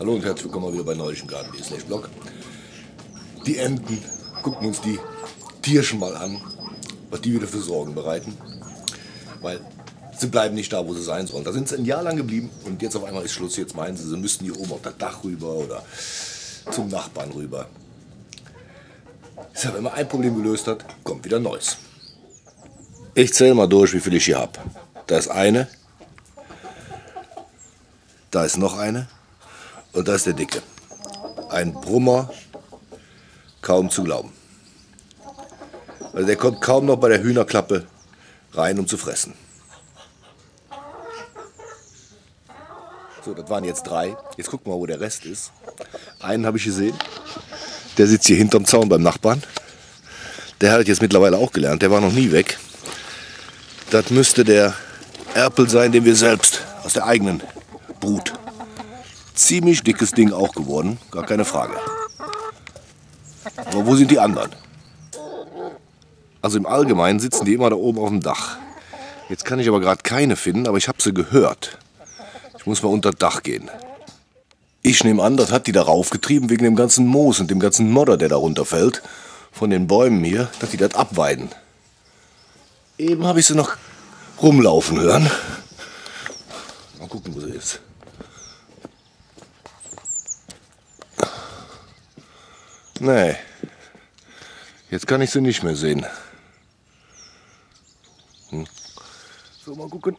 Hallo und herzlich willkommen wieder bei Neulich im Garten /Blog. Die Enten, gucken uns die Tierchen mal an, was die wieder für Sorgen bereiten. Weil sie bleiben nicht da, wo sie sein sollen. Da sind sie ein Jahr lang geblieben und jetzt auf einmal ist Schluss. Jetzt meinen sie, sie müssten hier oben auf das Dach rüber oder zum Nachbarn rüber. Wenn man ein Problem gelöst hat, kommt wieder Neues. Ich zähle mal durch, wie viel ich hier habe. Da ist eine, da ist noch eine und da ist der Dicke. Ein Brummer, kaum zu glauben. Also der kommt kaum noch bei der Hühnerklappe rein, um zu fressen. So, das waren jetzt 3. Jetzt gucken wir mal, wo der Rest ist. Einen habe ich gesehen. Der sitzt hier hinterm Zaun beim Nachbarn. Der hat jetzt mittlerweile auch gelernt. Der war noch nie weg. Das müsste der Erpel sein, den wir selbst aus der eigenen Brut. Ziemlich dickes Ding auch geworden, gar keine Frage. Aber wo sind die anderen? Also im Allgemeinen sitzen die immer da oben auf dem Dach. Jetzt kann ich aber gerade keine finden, aber ich habe sie gehört. Ich muss mal unter das Dach gehen. Ich nehme an, das hat die da raufgetrieben wegen dem ganzen Moos und dem ganzen Modder, der da runterfällt. Von den Bäumen hier, dass die das abweiden. Eben habe ich sie noch rumlaufen hören. Mal gucken, wo sie ist. Nee, jetzt kann ich sie nicht mehr sehen. So, mal gucken.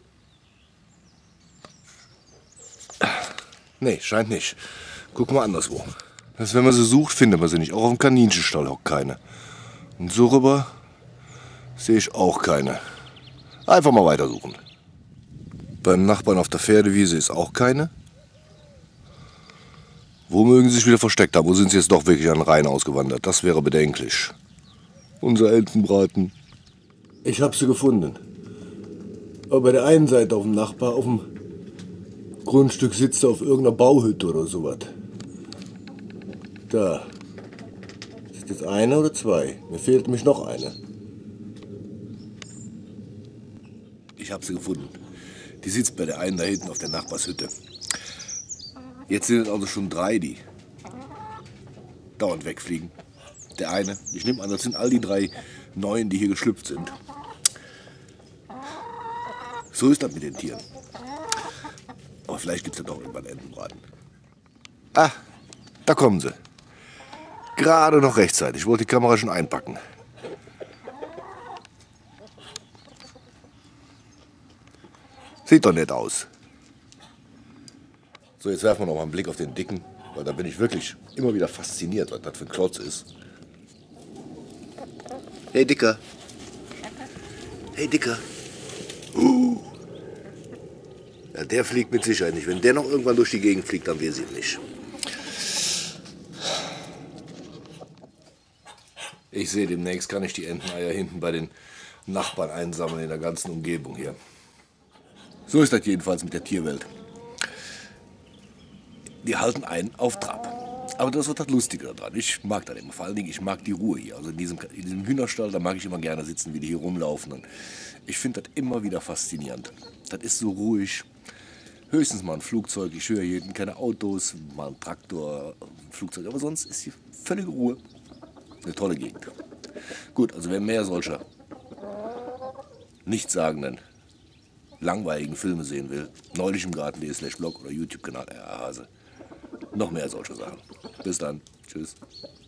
Nee, scheint nicht. Gucken wir anderswo. Wenn man sie sucht, findet man sie nicht. Auch auf dem Kaninchenstall hockt keine. Und so rüber sehe ich auch keine. Einfach mal weitersuchen. Beim Nachbarn auf der Pferdewiese ist auch keine. Wo mögen sie sich wieder versteckt haben? Wo sind sie jetzt doch wirklich an den Rhein ausgewandert? Das wäre bedenklich. Unser Entenbraten. Ich habe sie gefunden. Aber bei der einen Seite auf dem Nachbar, auf dem Grundstück sitzt er auf irgendeiner Bauhütte oder sowas. Da. Ist jetzt eine oder 2? Mir fehlt nämlich noch eine. Ich habe sie gefunden. Die sitzt bei der einen da hinten auf der Nachbarshütte. Jetzt sind es also schon 3, die dauernd wegfliegen. Der eine, ich nehme an, das sind all die 3 Neuen, die hier geschlüpft sind. So ist das mit den Tieren. Aber vielleicht gibt es ja doch irgendwann Entenbraten. Ah, da kommen sie. Gerade noch rechtzeitig. Ich wollte die Kamera schon einpacken. Sieht doch nett aus. So, jetzt werfen wir noch mal einen Blick auf den Dicken, weil da bin ich wirklich immer wieder fasziniert, was das für ein Klotz ist. Hey Dicker. Hey Dicker. Ja, der fliegt mit Sicherheit nicht. Wenn der noch irgendwann durch die Gegend fliegt, dann weiß ich nicht. Ich sehe, demnächst kann ich die Enteneier hinten bei den Nachbarn einsammeln in der ganzen Umgebung hier. So ist das jedenfalls mit der Tierwelt. Die halten einen auf Trab. Aber das wird das Lustige daran. Ich mag das immer. Vor allen Dingen, ich mag die Ruhe hier. Also in diesem Hühnerstall, da mag ich immer gerne sitzen, wie die hier rumlaufen. Und ich finde das immer wieder faszinierend. Das ist so ruhig. Höchstens mal ein Flugzeug. Ich höre hier hinten keine Autos, mal ein Traktor, ein Flugzeug. Aber sonst ist hier völlige Ruhe. Eine tolle Gegend. Gut, also wer mehr solcher nichtssagenden, langweiligen Filme sehen will, Neulich im Garten /Blog oder YouTube-Kanal RR Hase. Noch mehr solcher Sachen. Bis dann. Tschüss.